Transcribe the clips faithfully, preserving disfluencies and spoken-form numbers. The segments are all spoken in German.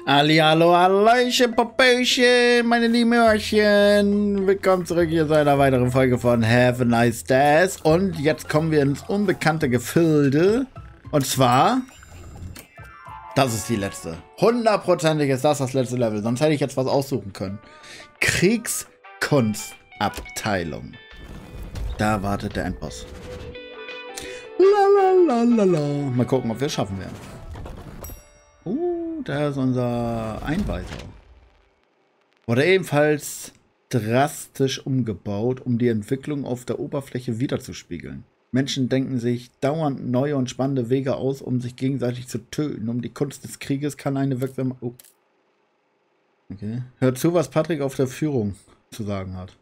Hallihallo, hallöchen, Popöchen, meine lieben Hörchen. Willkommen zurück hier zu einer weiteren Folge von Have a Nice Days. Und jetzt kommen wir ins unbekannte Gefilde. Und zwar, das ist die letzte. Hundertprozentig ist das das letzte Level. Sonst hätte ich jetzt was aussuchen können. Kriegskunstabteilung. Da wartet der Endboss. Lalalala. Mal gucken, ob wir es schaffen werden. Uh, da ist unser Einweiser. Wurde ebenfalls drastisch umgebaut, um die Entwicklung auf der Oberfläche wiederzuspiegeln. Menschen denken sich dauernd neue und spannende Wege aus, um sich gegenseitig zu töten. Um die Kunst des Krieges kann eine wirksame... Oh. Okay. Hört zu, was Patrick auf der Führung zu sagen hat.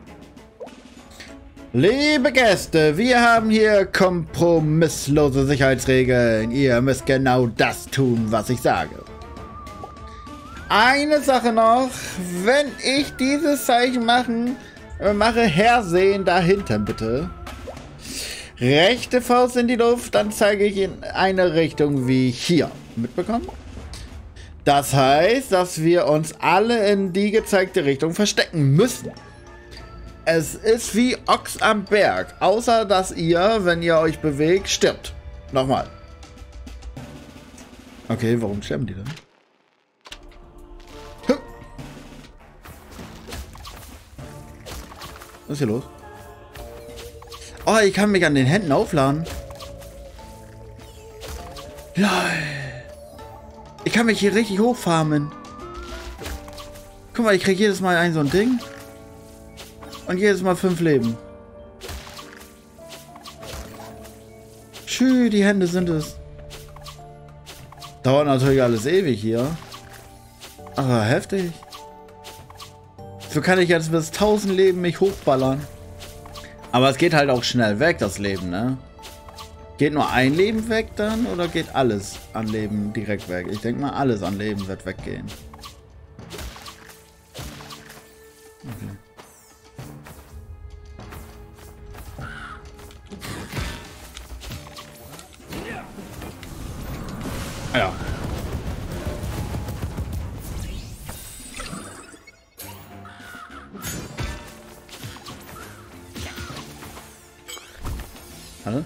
Liebe Gäste, wir haben hier kompromisslose Sicherheitsregeln. Ihr müsst genau das tun, was ich sage. Eine Sache noch, wenn ich dieses Zeichen machen, äh, mache, hersehen dahinter bitte. Rechte Faust in die Luft, dann zeige ich in eine Richtung wie hier. Mitbekommen? Das heißt, dass wir uns alle in die gezeigte Richtung verstecken müssen. Es ist wie Ochs am Berg, außer dass ihr, wenn ihr euch bewegt, stirbt. Nochmal. Okay, warum sterben die denn? Was ist hier los? Oh, ich kann mich an den Händen aufladen. Lol. Ich kann mich hier richtig hochfarmen. Guck mal, ich krieg jedes Mal ein so ein Ding. Und jedes Mal fünf Leben. Tschü, die Hände sind es. Dauert natürlich alles ewig hier. Aber heftig. So kann ich jetzt bis tausend Leben mich hochballern. Aber es geht halt auch schnell weg, das Leben, ne? Geht nur ein Leben weg dann? Oder geht alles an Leben direkt weg? Ich denke mal, alles an Leben wird weggehen. Okay. Ja. Hallo?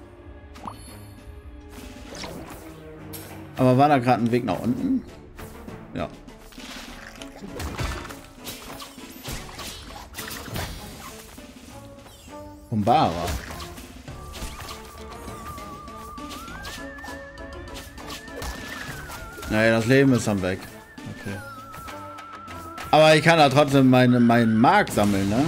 Aber war da gerade ein Weg nach unten? Ja. Umbara. Naja, das Leben ist dann weg. Okay. Aber ich kann da trotzdem meine, meinen Mark sammeln, ne?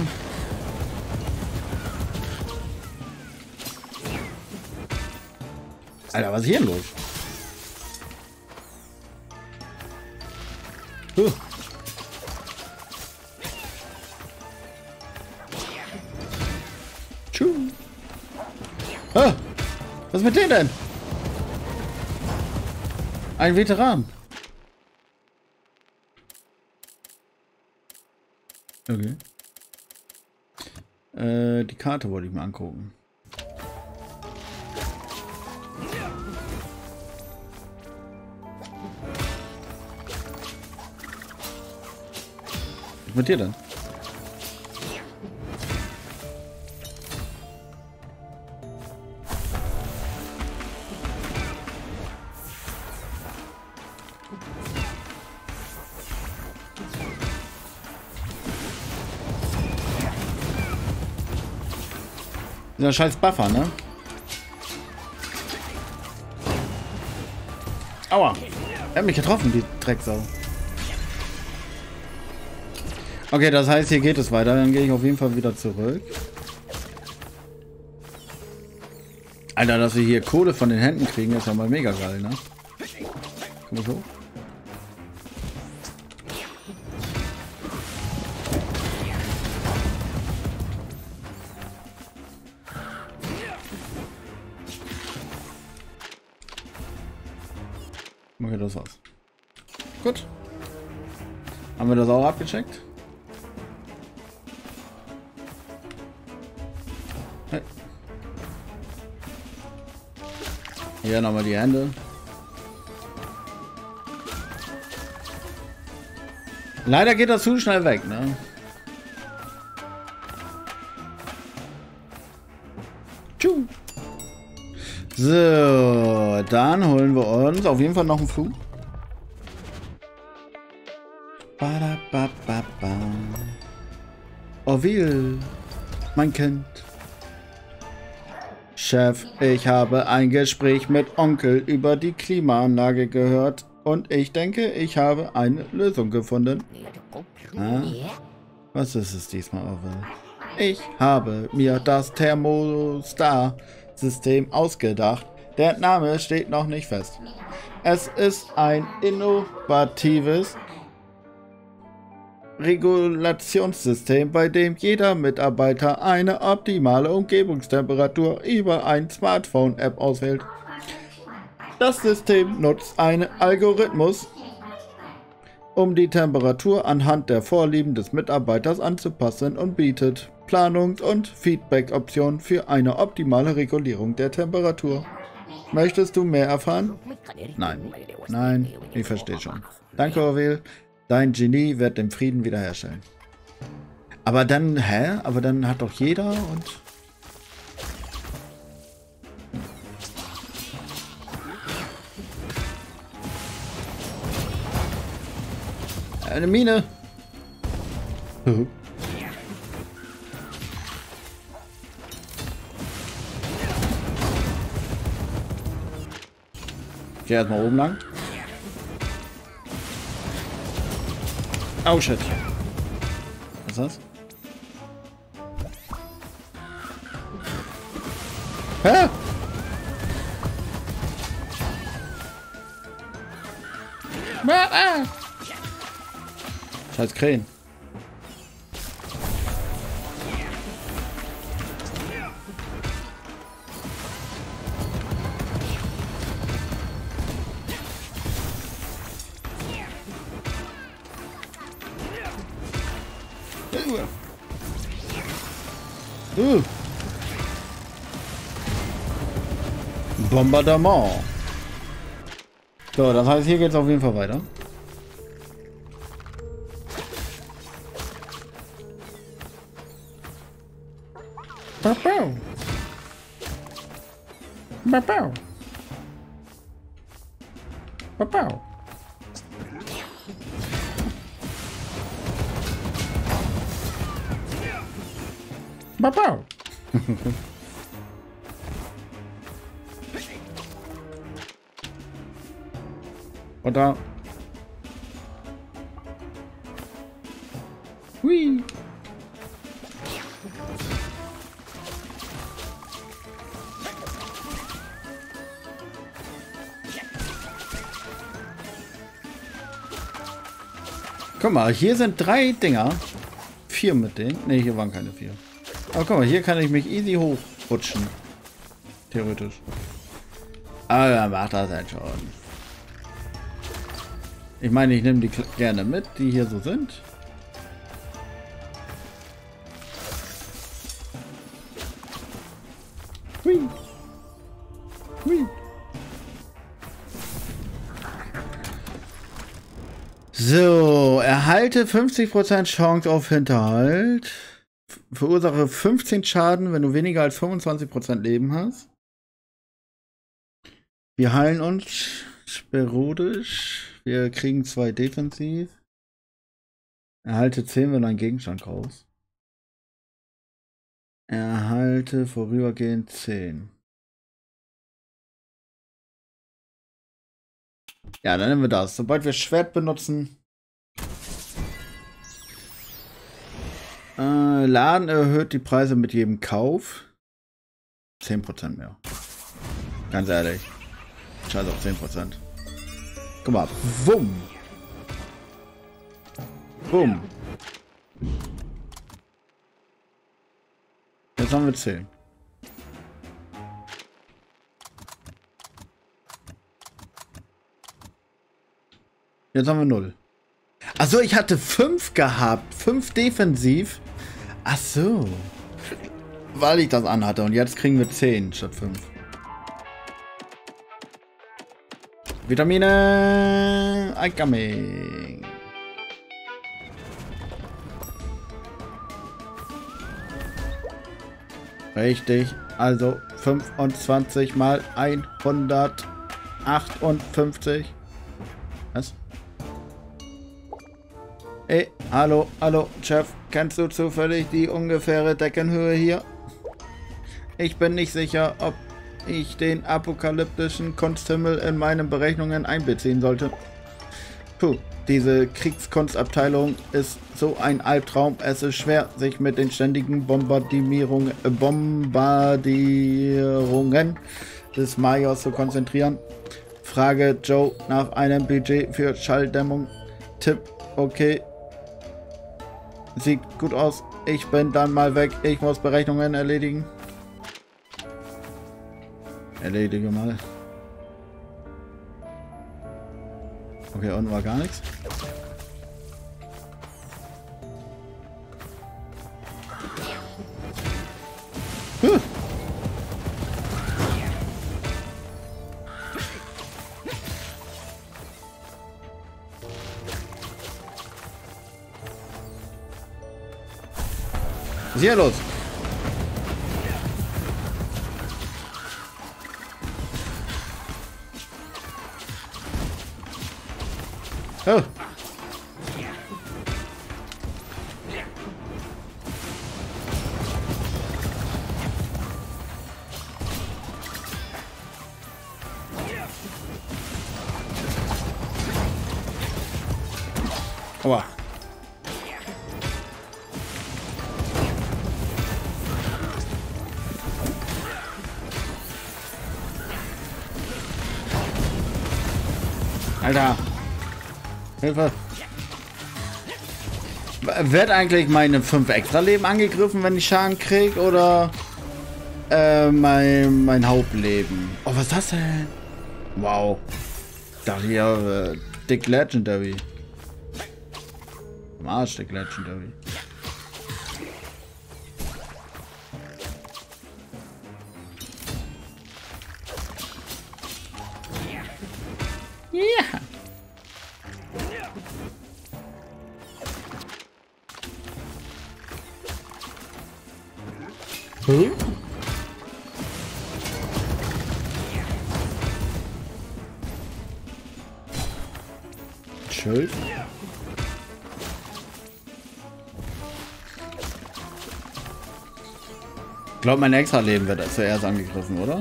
Alter, was ist hier los? Huh. Tschuh. Ah, was ist mit denen denn? Ein Veteran. Okay. Äh, die Karte wollte ich mal angucken. Was ist mit dir denn? Dieser scheiß Buffer, ne? Aua! Er hat mich getroffen, die Drecksau. Okay, das heißt, hier geht es weiter. Dann gehe ich auf jeden Fall wieder zurück. Alter, dass wir hier Kohle von den Händen kriegen, ist ja mal mega geil, ne? Komm mal hoch. Okay, das war's. Gut. Haben wir das auch abgecheckt? Hey. Hier nochmal die Hände. Leider geht das zu schnell weg, ne? Tschuh. So, dann holen wir uns auf jeden Fall noch einen Flug. Orville, mein Kind. Chef, ich habe ein Gespräch mit Onkel über die Klimaanlage gehört und ich denke, ich habe eine Lösung gefunden. Ah, was ist es diesmal, Orville? Ich habe mir das Thermostar-System ausgedacht. Der Name steht noch nicht fest. Es ist ein innovatives Regulationssystem, bei dem jeder Mitarbeiter eine optimale Umgebungstemperatur über eine Smartphone-App auswählt. Das System nutzt einen Algorithmus, um die Temperatur anhand der Vorlieben des Mitarbeiters anzupassen und bietet Planungs- und Feedback-Optionen für eine optimale Regulierung der Temperatur. Möchtest du mehr erfahren? Nein. Nein, ich verstehe schon. Danke, Orville. Dein Genie wird den Frieden wiederherstellen. Aber dann, hä? Aber dann hat doch jeder und... Eine Mine. Geh erstmal oben lang. Oh shit. Was ist das? Hä? Scheiß Krähen. Uh. Bombardement. So, das heißt, hier geht es auf jeden Fall weiter. Babau. Babau. Babau. Babau. Und da. Hui. Guck mal, hier sind drei Dinger. Vier mit denen. Ne, hier waren keine vier. Aber guck mal, hier kann ich mich easy hochrutschen. Theoretisch. Aber dann macht das halt schon. Ich meine, ich nehme die gerne mit, die hier so sind. Hui. Hui. So, erhalte fünfzig Prozent Chance auf Hinterhalt. Verursache fünfzehn Schaden, wenn du weniger als fünfundzwanzig Prozent Leben hast. Wir heilen uns sporadisch. Wir kriegen zwei defensiv. Erhalte zehn, wenn du einen Gegenstand kaufst. Erhalte vorübergehend zehn. Ja, dann nehmen wir das. Sobald wir Schwert benutzen. Äh, Laden erhöht die Preise mit jedem Kauf. zehn Prozent mehr. Ganz ehrlich. Scheiß auf zehn Prozent. Guck mal. Wumm. Wumm. Jetzt haben wir zehn. Jetzt haben wir null. Achso, ich hatte fünf gehabt. fünf defensiv. Ach so. Weil ich das anhatte. Und jetzt kriegen wir zehn statt fünf. Vitamine. I'm coming. Richtig. Also fünfundzwanzig mal hundertachtundfünfzig. Was? Ey, hallo, hallo, Chef. Kennst du zufällig die ungefähre Deckenhöhe hier? Ich bin nicht sicher, ob ich den apokalyptischen Kunsthimmel in meinen Berechnungen einbeziehen sollte. Puh, diese Kriegskunstabteilung ist so ein Albtraum. Es ist schwer, sich mit den ständigen Bombardierungen, äh, Bombardierungen des Majors zu konzentrieren. Frage Joe nach einem Budget für Schalldämmung. Tipp, okay. Sieht gut aus. Ich bin dann mal weg. Ich muss Berechnungen erledigen. Erledige mal. Okay, unten war gar nichts. Huh. Was ist hier los? Oh. Aua. Alter. Hilfe. Wird eigentlich meine fünf extra Leben angegriffen, wenn ich Schaden kriege, oder äh, mein, mein Hauptleben? Oh, was ist das denn? Wow. Ich dachte ja, äh, Dick Legendary. Am Arsch, Dick Legendary. Ja. Hm? Schild. Ich glaube, mein extra Leben wird zuerst angegriffen, oder?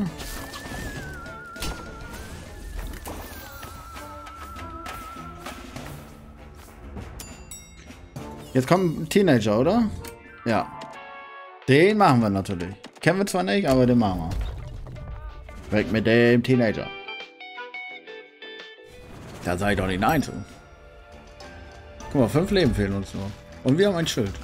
Jetzt kommt ein Teenager, oder? Ja. Den machen wir natürlich. Kennen wir zwar nicht, aber den machen wir. Weg mit dem Teenager. Da sag ich doch nicht nein zu. Guck mal, fünf Leben fehlen uns nur. Und wir haben ein Schild.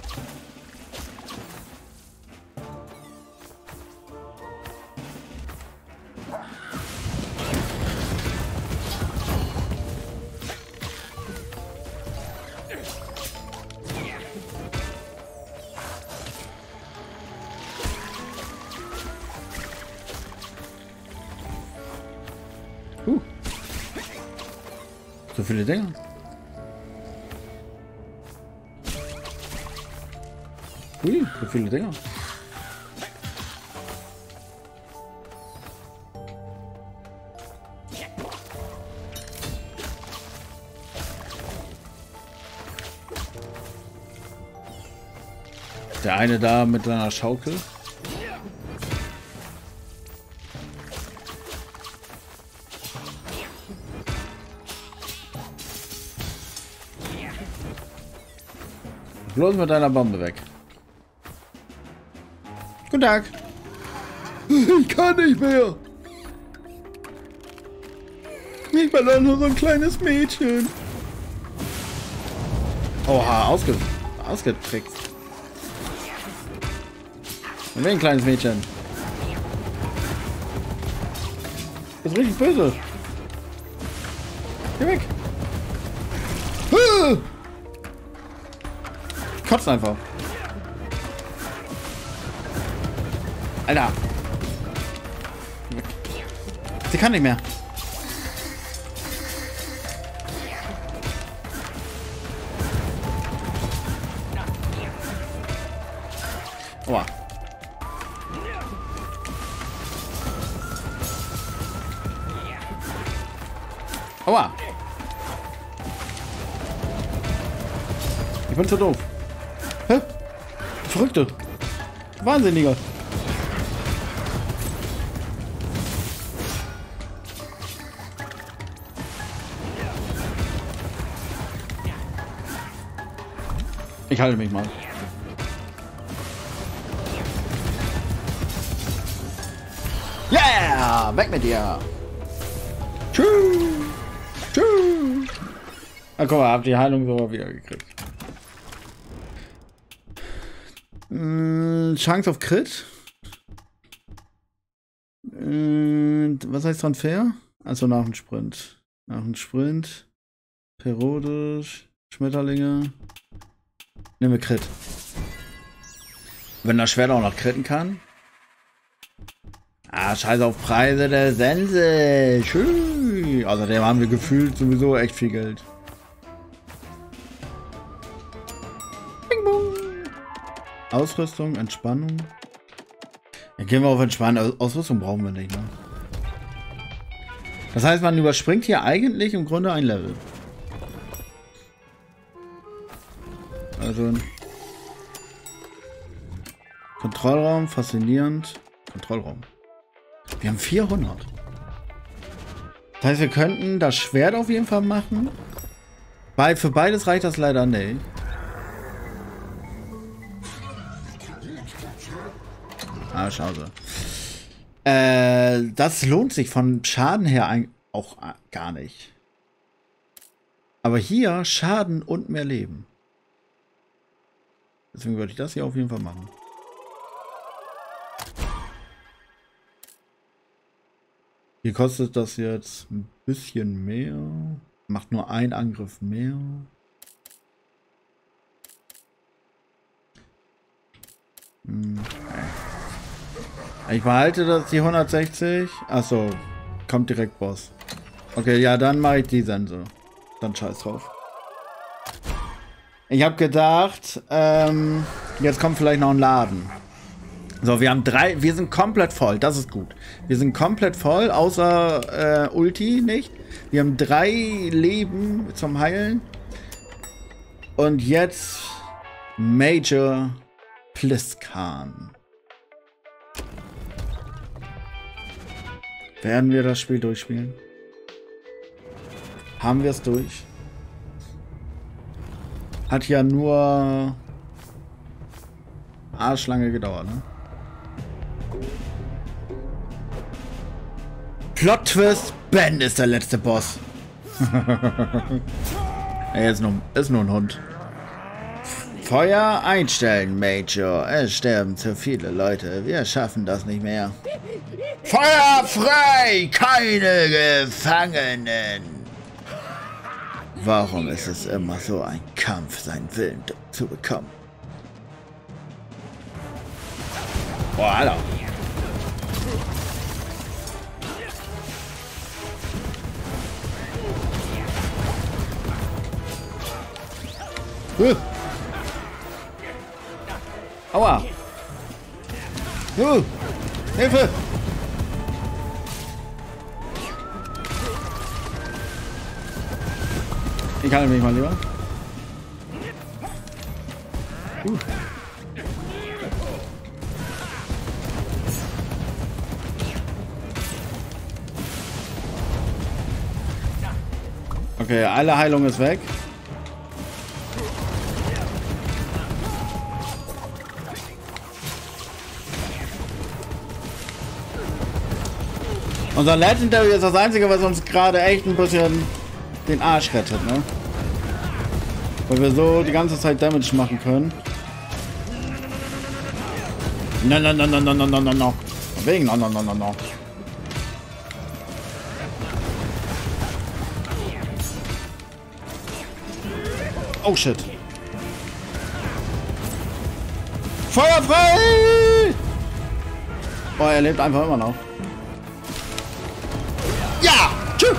Uh. So viele Dinger. Ui, so viele Dinger. Der eine da mit seiner Schaukel. Bloß mit deiner Bombe weg. Guten Tag. Ich kann nicht mehr. Ich bin doch nur so ein kleines Mädchen. Oha, ausge ausgetrickst. Und ein kleines Mädchen. Das ist richtig böse. Geh weg. Ah! Kotzt einfach. Alter. Sie kann nicht mehr. Oha. Aua! Ich bin zu doof. Hä? Verrückte. Wahnsinniger. Ich halte mich mal. Yeah! Weg mit dir! Tschüss! Tschüss! Ah, guck mal, hab die Heilung so wieder gekriegt. Äh, Chance auf Crit? Äh, was heißt Transfer? Also nach dem Sprint. Nach dem Sprint. Periodisch. Schmetterlinge. Nehmen wir Crit. Wenn das Schwert auch noch critten kann. Ah, scheiß auf Preise der Sense. Schön. Außerdem haben wir gefühlt sowieso echt viel Geld. Bing bong. Ausrüstung, Entspannung. Dann gehen wir auf Entspannung. Ausrüstung brauchen wir nicht, ne? Das heißt, man überspringt hier eigentlich im Grunde ein Level. Also Kontrollraum, faszinierend. Kontrollraum. Wir haben vierhundert. Das heißt, wir könnten das Schwert auf jeden Fall machen. Bei, für beides reicht das leider nicht. Ah, schade. Äh, das lohnt sich von Schaden her auch gar nicht. Aber hier Schaden und mehr Leben. Deswegen würde ich das hier auf jeden Fall machen. Hier kostet das jetzt ein bisschen mehr. Macht nur ein Angriff mehr. Hm. Ich behalte das die hundertsechzig. Achso, kommt direkt Boss. Okay, ja, dann mache ich die Sense. Dann scheiß drauf. Ich habe gedacht, ähm, jetzt kommt vielleicht noch ein Laden. So, wir haben drei, wir sind komplett voll, das ist gut. Wir sind komplett voll, außer äh, Ulti nicht. Wir haben drei Leben zum Heilen. Und jetzt Major Pliskan. Werden wir das Spiel durchspielen? Haben wir es durch? Hat ja nur arschlange gedauert, ne? Plot Twist, Ben ist der letzte Boss. Er ist nur, ist nur ein Hund. Feuer einstellen, Major. Es sterben zu viele Leute. Wir schaffen das nicht mehr. Feuer frei! Keine Gefangenen! Warum ist es immer so ein Kampf, seinen Willen zu bekommen? Boah, Alter. Uh. Aua. Uh. Hilfe. Ich halte mich mal lieber. Uh. Okay, alle Heilung ist weg. Unser Legendary ist das einzige, was uns gerade echt ein bisschen den Arsch rettet, ne? Weil wir so die ganze Zeit Damage machen können. No, no, no, no, no, no, no, no, no. Wegen no, no, no, no, no. Oh shit. Feuer frei! Boah, er lebt einfach immer noch. Ja! Tschüss!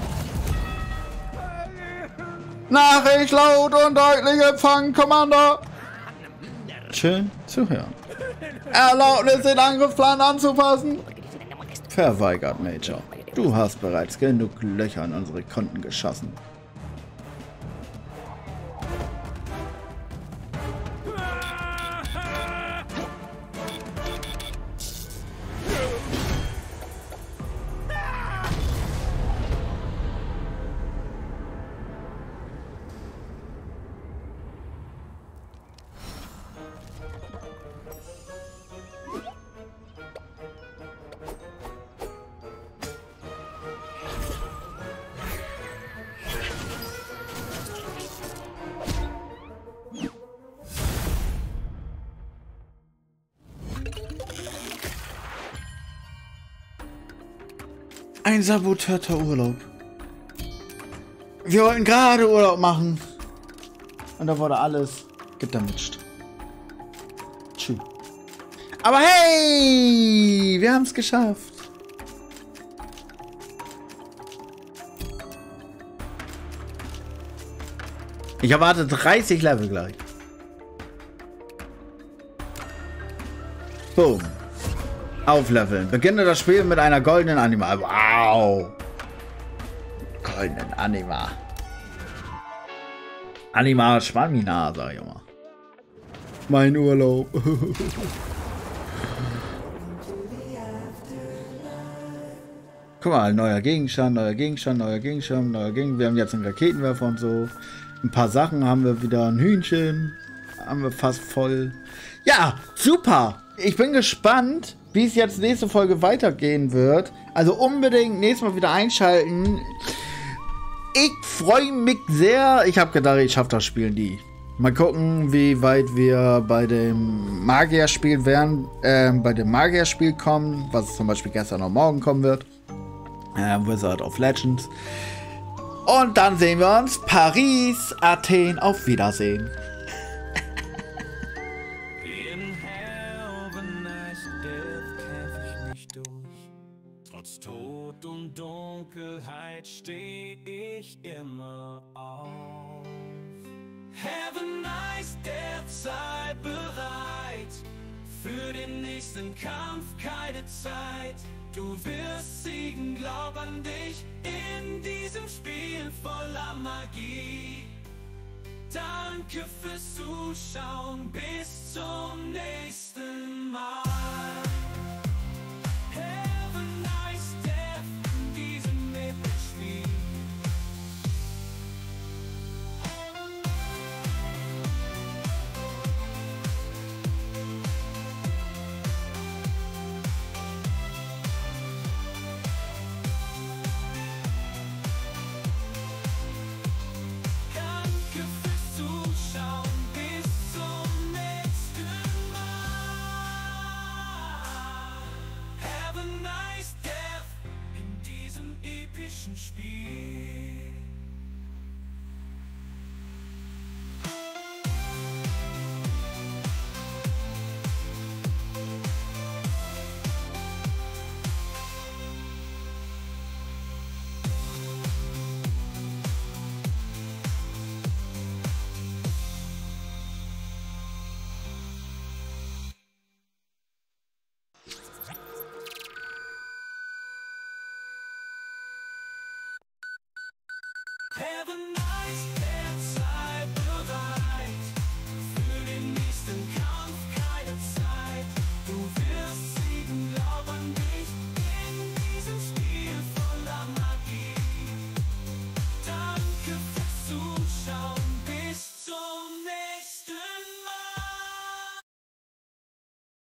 Nachricht laut und deutlich empfangen, Kommando! Schön zu hören. Erlaubnis, den Angriffsplan anzupassen? Verweigert, Major. Du hast bereits genug Löcher in unsere Konten geschossen. Ein sabotierter Urlaub. Wir wollten gerade Urlaub machen. Und da wurde alles gedamaged. Tschüss. Aber hey! Wir haben es geschafft. Ich erwarte dreißig Level gleich. Boom. Aufleveln. Beginne das Spiel mit einer goldenen Anima. Wow. Goldenen Anima. Anima Schwamina, sag ich mal. Mein Urlaub. Guck mal, neuer Gegenstand, neuer Gegenstand, neuer Gegenstand, neuer Gegenstand. Wir haben jetzt einen Raketenwerfer und so. Ein paar Sachen haben wir wieder. Ein Hühnchen. Haben wir fast voll. Ja, super. Ich bin gespannt, wie es jetzt nächste Folge weitergehen wird. Also unbedingt nächstes Mal wieder einschalten. Ich freue mich sehr. Ich habe gedacht, ich schaffe das Spiel nie. Mal gucken, wie weit wir bei dem Magierspiel werden, äh, bei dem Magierspiel kommen, was zum Beispiel gestern oder morgen kommen wird. Äh, Wizard of Legends. Und dann sehen wir uns. Paris, Athen, auf Wiedersehen. Trotz Tod und Dunkelheit steh ich immer auf. Have a nice death, sei bereit für den nächsten Kampf, keine Zeit. Du wirst siegen, glaub an dich in diesem Spiel voller Magie. Danke fürs Zuschauen, bis zum nächsten Mal. Have a nice death in diesem Epic-Spiel. Danke fürs Zuschauen, bis zum nächsten Mal. Have a nice death in diesem epischen Spiel. Have a nice